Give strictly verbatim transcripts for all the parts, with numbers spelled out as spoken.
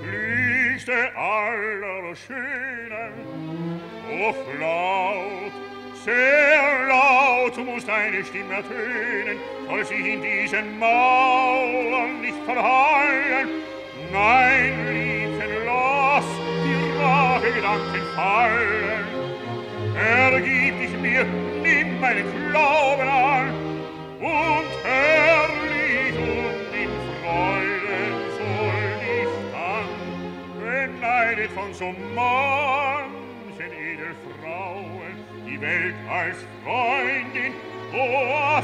liebste aller Schönen. Doch laut, sehr laut muss deine Stimme ertönen, soll sich in diesen Mauern nicht verhallen. Nein, Liebchen, lass die Rachegedanken fallen. Ergib dich mir, nimm meinen Glauben an und herrlich und in Freuden soll dich an, beneidet von so manchen Edelfrauen die Welt als Freundin, o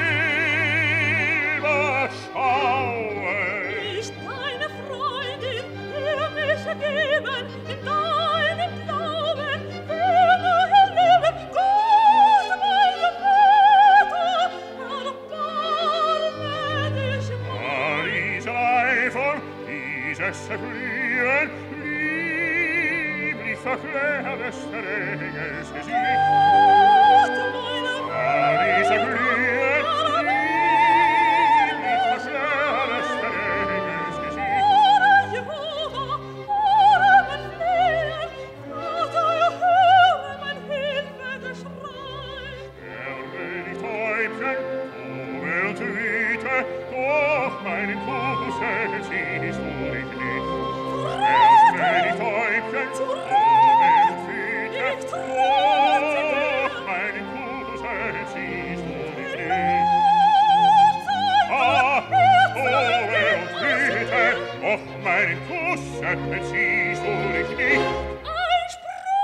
Stille schauen. Nicht deine Freundin, der mich ergeben in deinem Glauben, für mein Leben, Gott, meine Väter, erbarme dich mir. Ah, dieser Eifer, dieses Erglühen, lieblich verklärt des Engels Gesicht. Gott, meine Ah, dieser Glühen, lieblich verklärt des Engels Gesicht. Ora, Jehova, ora, mein Flehen, Vater, höre mein Hilfegeschrei. Erbe die Täubchen, Tome und Hüte, doch meinen Kussen siehst du dich nicht. Erbe die Täubchen, Tome und Hüte, Ich doch trete meinen Kussen siehst du dich nicht. dir, Ah, Tome und Hüte, doch meinen Kussen siehst du dich nicht. ein Sprung,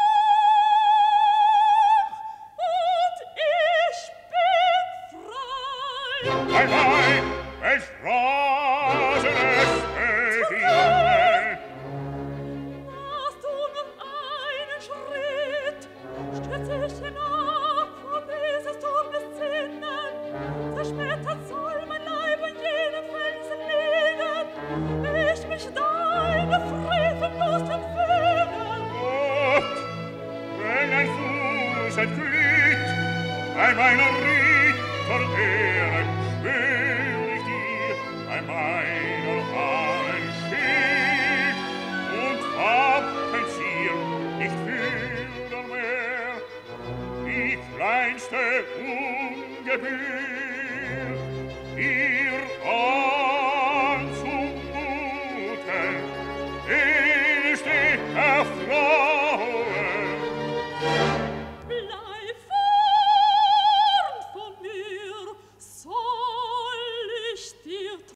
und ich bin frei. Ein Weib, welch rasendes Beginnen. Machst du noch einen Schritt, stürz ich hinab von dieses Turmes Zinnen, zerschmettert soll mein Leib an jenem Felsen liegen, ich mich deine Frevellust empfehlen. Gott, wenn ein Fuß entglüht, ein mein